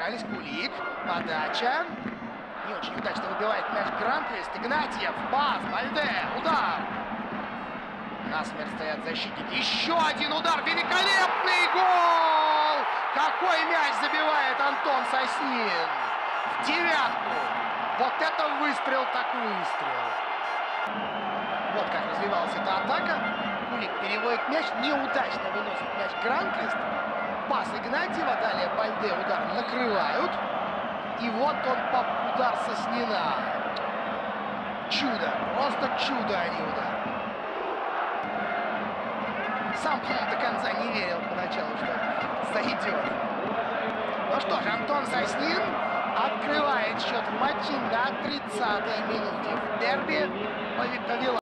Кулик, подача. Не очень удачно выбивает мяч Гранквист. Игнатьев, пас, Бальде, удар. Насмерть стоят защитники. Еще один удар, великолепный гол! Какой мяч забивает Антон Соснин! В девятку. Вот это выстрел, так выстрел. Вот как развивалась эта атака. Кулик переводит мяч, неудачно выносит мяч Гранквист. Пас Игнатьева, далее Бальде, удар накрывают. И вот он, удар Соснина. Чудо, просто чудо, а не удар. Сам, по-моему, до конца не верил поначалу, что зайдет. Ну что ж, Антон Соснин открывает счет в матче на 30-й минуте. В дерби повела.